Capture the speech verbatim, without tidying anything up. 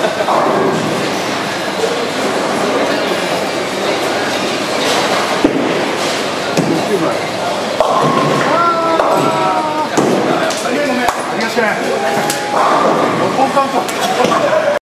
ごめんごめん、ありがとう。六本カウント。